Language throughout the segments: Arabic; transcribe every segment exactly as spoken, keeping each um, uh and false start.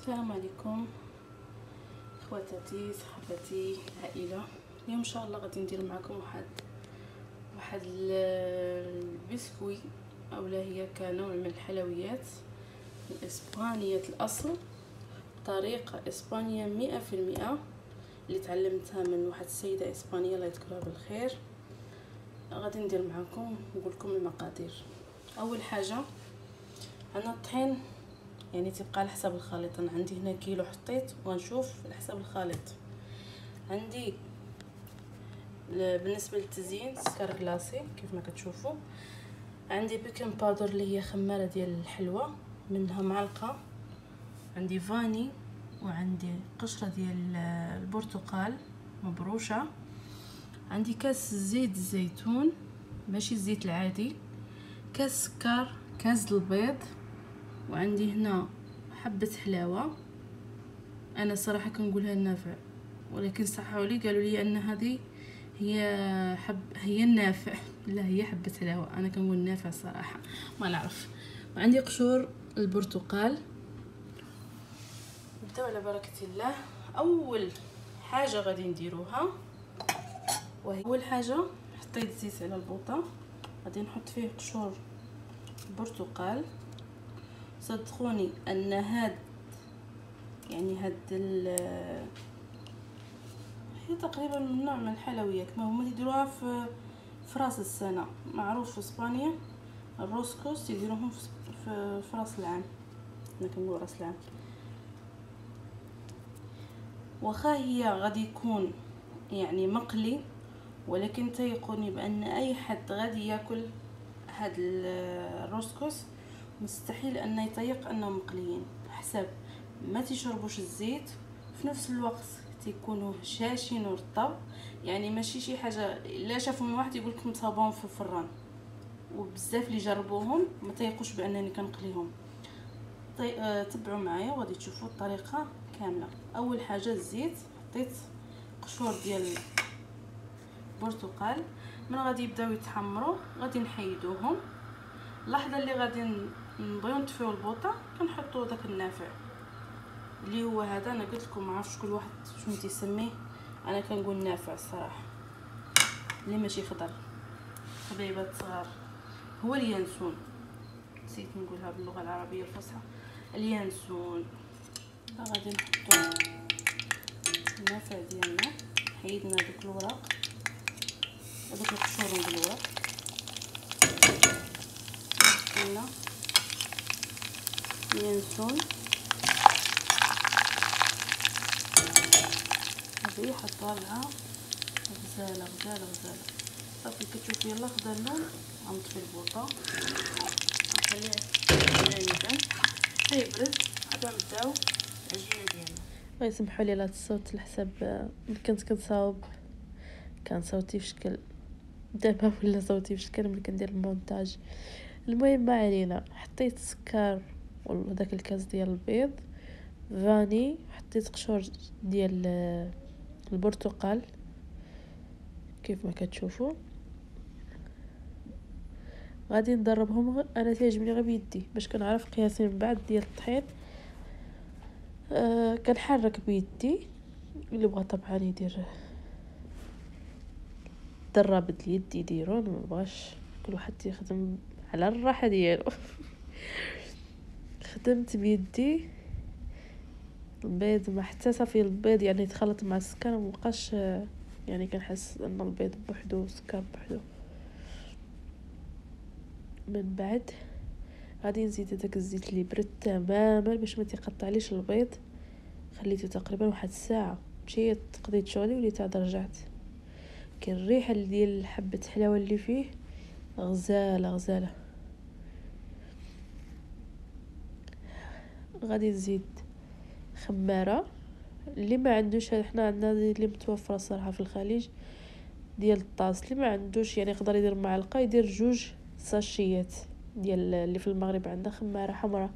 السلام عليكم خواتاتي صحباتي العائله. اليوم ان شاء الله غادي ندير معكم واحد واحد البسكوي اولا هي كنوع من الحلويات الاسبانيه الاصل، طريقه اسبانيه مئة في المئة اللي تعلمتها من واحد السيده اسبانيه الله يذكرها بالخير. غادي ندير معكم نقول لكم المقادير. اول حاجه عندنا الطحين، يعني تبقى على حسب الخليط. انا عندي هنا كيلو حطيت وغنشوف على حسب الخليط. عندي بالنسبه للتزيين سكر كلاصي كيف ما كتشوفوا. عندي بيكنج باودر اللي هي خماره ديال الحلوى منها معلقه. عندي فاني وعندي قشره ديال البرتقال مبروشه. عندي كاس زيت الزيتون ماشي الزيت العادي، كاس سكر، كاس البيض، وعندي هنا حبة حلاوة. انا صراحة كنقولها النافع، ولكن صححوا لي قالوا لي ان هذه هي حب هي النافع، لا هي حبة حلاوة، انا كنقول نافع صراحة ما نعرف. وعندي قشور البرتقال. نبداو على بركة الله. اول حاجة غادي نديروها وهي اول حاجة حطيت زيت على البوطة، غادي نحط فيه قشور البرتقال. صدقوني ان هاد يعني هاد هي تقريبا من نوع من الحلويات ما هما يديروها في في راس السنه، معروف في اسبانيا الروسكوس يديروهم في في راس العام، انا كنقول راس العام. واخا هي غادي يكون يعني مقلي، ولكن تيقوني بان اي حد غادي ياكل هاد الروسكوس مستحيل ان يطيق انهم مقليين، حسب ما تيشربوش الزيت في نفس الوقت تيكونوا هشاشين ورطب، يعني ماشي شي حاجه لا شافوا من واحد يقول لكم صابون في الفران. وبزاف اللي جربوهم ما تيقوش بانني كنقليهم. طي... آه... تبعوا معايا وغادي تشوفوا الطريقه كامله. اول حاجه الزيت، حطيت قشور ديال البرتقال. من غادي يبداو يتحمروا غادي نحيدوهم. اللحظه اللي غادي نبغيو نطفيو البوطه كنحطوا داك النافع اللي هو هذا. انا قلت لكم ما عرفتش كل واحد شنو تيسميه، انا كنقول نافع الصراحه اللي ماشي خضر. حبيبات صغار هو اليانسون، نسيت نقولها باللغه العربيه الفصحى، اليانسون. غادي نحطوا النافع ديالنا، حيدنا دوك الوراق هذوك القشور من الوراق. قلنا اليانسون هذه حطها لها غزاله غزاله غزاله صافي. كتشوفي يلا خدا اللون، غنطفي البوطه نخليه جانبا حتى يبرد عاد نبداو العجينه ديالنا. غيسمحوا لي على الصوت لحساب كنت كنصاوب كان صوتي في شكل دابا ولا صوتي في شكل ملي كندير المونتاج. المهم ما علينا. حطيت سكر وداك الكاس ديال البيض، فاني، حطيت قشور ديال البرتقال كيف ما كتشوفوا. غادي نضربهم. انا تعجبني غير بيدي باش كنعرف قياسي من بعد ديال الطحين. أه كنحرك بيدي. اللي بغى طبعا يدير درب اليد يديرو، ما بغاش كل واحد يخدم على الراحه ديالو. خدمت بيدي البيض ما حتى صافي البيض يعني يتخلط مع السكر، ما بقاش يعني كنحس ان البيض بوحدو والسكر بوحدو. من بعد غادي نزيد داك الزيت اللي برد تماما باش ما تيقطعليش البيض. خليته تقريبا واحد الساعه، مشيت قضيت شغلي وليت عاد رجعت. كاين الريحه ديال حبه حلاوه اللي فيه غزاله غزاله. غادي نزيد خماره اللي ما عندوش، حنا عندنا اللي متوفره الصراحه في الخليج ديال الطاس. اللي ما عندوش يعني يقدر يدير معلقه، يدير جوج ساشيات ديال اللي في المغرب عندنا خماره حمراء.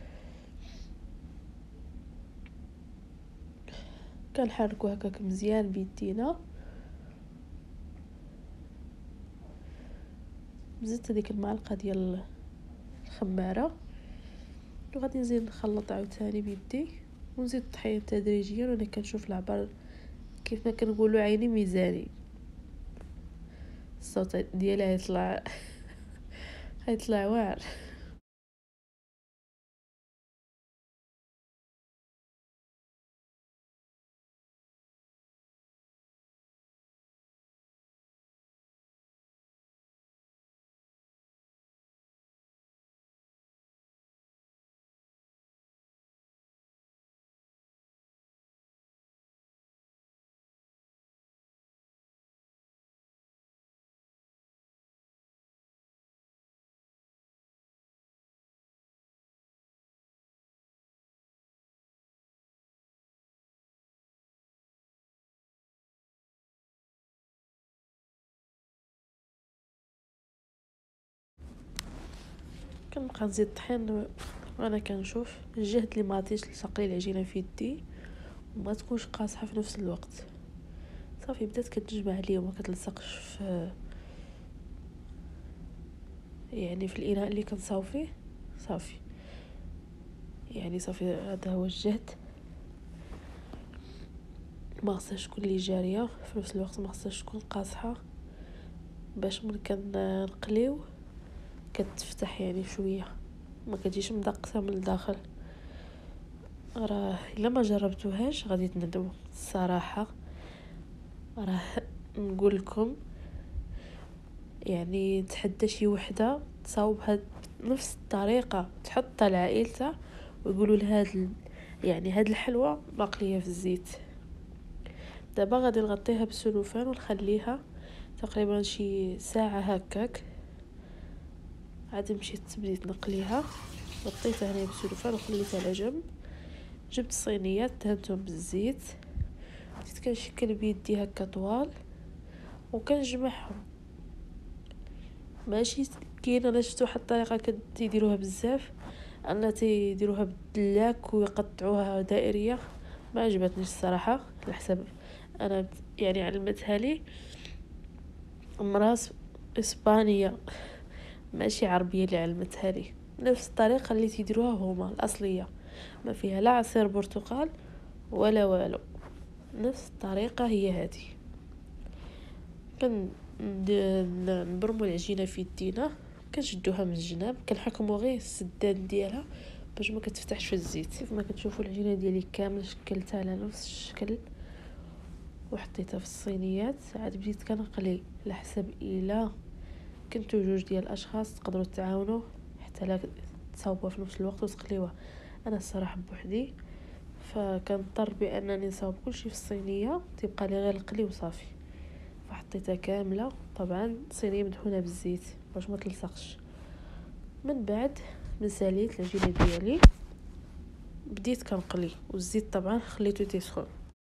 كنحركو هكاك مزيان بيدينا. زدت هذيك المعلقه ديال الخماره وغادي نزيد نخلط عاوتاني بيدي. ونزيد الطحين تدريجيا. وانا كنشوف العبار كيف ما كنقولوا عيني ميزاني. الصوت ديالها يطلع هيطلع واعر. كنبقى نزيد الطحين وانا كنشوف الجهد اللي ما عطيش لصقلي العجينه في يدي وما تكونش قاصحه في نفس الوقت. صافي بدات كتجمع ليا وما كتلصقش في يعني في الاناء اللي كنصاوب فيه. صافي يعني صافي هذا هو الجهد. ما خصهاش تكون لي جاريه في نفس الوقت، ما خصهاش تكون قاصحه باش ملي كنقليو كتفتح يعني شويه، ما كتجيش مدقسه من الداخل. راه الا ما جربتوهاش غادي تندموا الصراحه. راه نقول لكم يعني تحدى شي وحده تصاوب هاد نفس الطريقه تحطها لعائلتها ويقولوا لها هاد يعني هاد الحلوه مقليه في الزيت. دابا غادي نغطيها بالسلوفان ونخليها تقريبا شي ساعه هكاك. عاد مشيت بديت نقليها، غطيتها هنا بالسلوفان وخليتها على جنب. جبت صينيات دهنتهم بالزيت، بديت كنشكل بيدي هكا طوال وكنجمعهم. ماشي كاين انا شفت واحد الطريقه كيديروها بزاف ان تيديروها بالدلاك ويقطعوها دائريه، ما عجبتنيش الصراحه. على حسب انا يعني علمتها لي امراس اسبانيه ماشي عربيه اللي علمتها لي، نفس الطريقه اللي تيديروها هما الاصليه، ما فيها لا عصير برتقال ولا والو، نفس الطريقه هي هذه. كن نبرموا العجينه في يدينا، كنشدوها من الجناب، كنحكموا غير السدان ديالها باش ما كتفتحش في الزيت. كيف ما كتشوفوا العجينه ديالي كامل شكلتها على نفس الشكل وحطيتها في الصينيات. عاد بديت كنقلي على حسب الا كنتو جوج ديال الاشخاص تقدروا تعاونوا حتى لا تصاوبوا في نفس الوقت وتقليوها. انا الصراحه بوحدي فكنضطر بانني نصاوب كلشي في الصينيه، تبقى لي غير القلي وصافي. فحطيتها كامله، طبعا صينيه مدهونه بالزيت باش ما تلصقش. من بعد من ساليت العجينه ديالي بديت كنقلي، والزيت طبعا خليته تيسخن.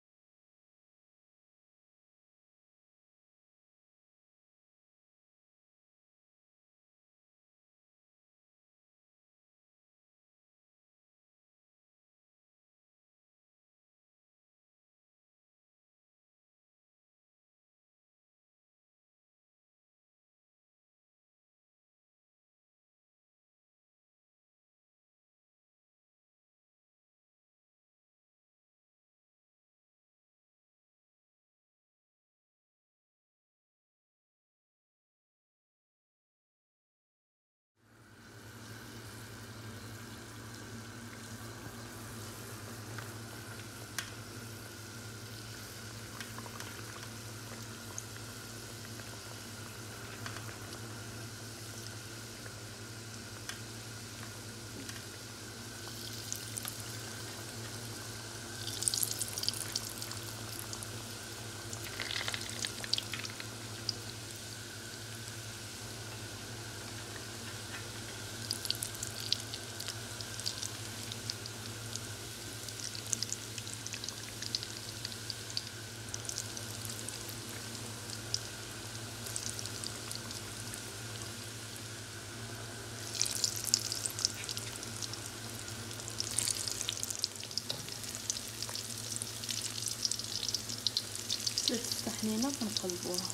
ثلاث طحنينه كنقلبوها.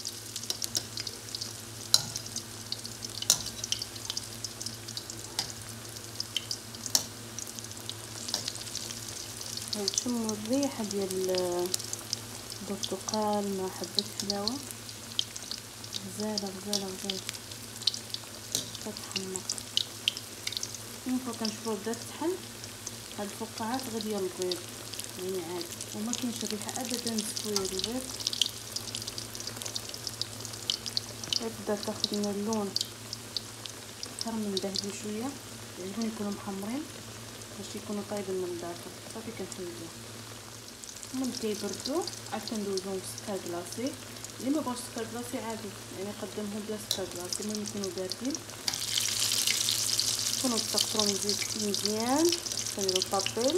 تشموا الريحة ديال البرتقال مع حبة فلاوة، غزالة غزالة غزالة كتحمر. من فوق كنشوفوها بدات تحل، هاد الفقاعات غير ديال البيض يعني عادي، وما كاينش الريحة ابدا زوينة البيض. بدات تاخد من اللون اكثر من ذهبي شويه، يعجبني يكونوا محمرين باش يكونوا طايبين من الداخل. صافي كنحيدهم من كيبردوا عاد كندوزهم في سكر كلاصي. اللي ما بغاش سكر كلاصي عادي يعني قدمهم بلا سكر كلاصي، المهم يكونوا باردين، يكونوا تقطروا مزيان. كنديروا الطابيل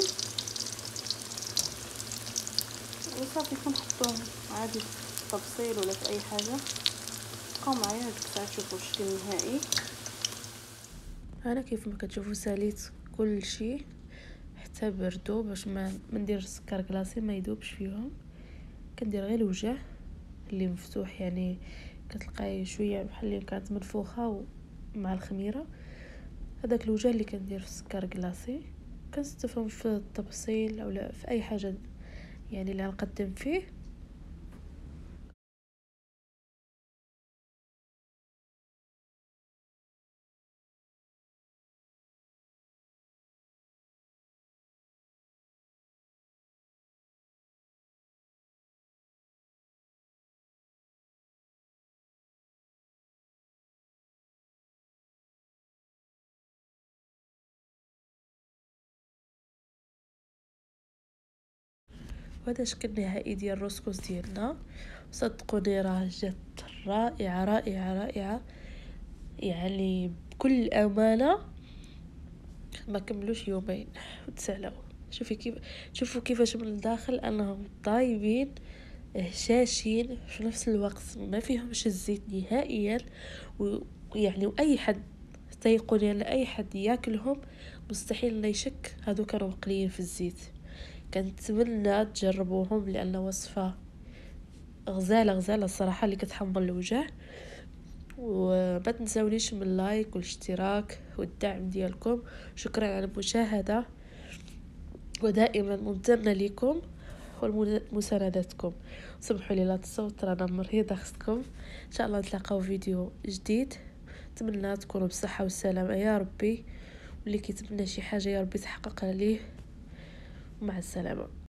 وصافي كنحطوهم عادي في الطبسيل ولا في اي حاجه. بقاو معايا هذيك الساعه تشوفوا الشكل النهائي. انا كيف ما كتشوفوا ساليت كل شيء حتى بردوا باش ما ندير السكر كلاصي ما يذوبش فيهم. كندير غير الوجه اللي مفتوح، يعني كتلقاي شويه بحال اللي كانت منفوخه مع الخميره، هذاك الوجه اللي كندير في السكر كلاصي. كنستفهم في الطبسيل او في اي حاجه يعني اللي غنقدم فيه. وهذا شكل نهائي ديال الرسكوس ديالنا. صدقوني راه جات رائعه رائعه رائعه، يعني بكل امانه ما كملوش يومين وتسالوا. شوفي كيف شوفوا كيفاش من الداخل انهم طايبين هشاشين في نفس الوقت، ما فيهمش الزيت نهائيا. ويعني واي حد تيقول يعني اي حد ياكلهم مستحيل لا يشك هادو كانوا مقليين في الزيت. كنتمنى تجربوهم لان وصفه غزاله غزاله الصراحه اللي كتحمر الوجه. وما تنساونيش من اللايك والاشتراك والدعم ديالكم. شكرا على المشاهده، ودائما ممتنه لكم ومساندتكم. سمحوا لي لا تصوت رانا مريضه خصكم. ان شاء الله نتلاقاو فيديو جديد. اتمنى تكونوا بصحه والسلامه يا ربي، واللي كيتمنى شي حاجه يا ربي تحققها ليه. مع السلامه.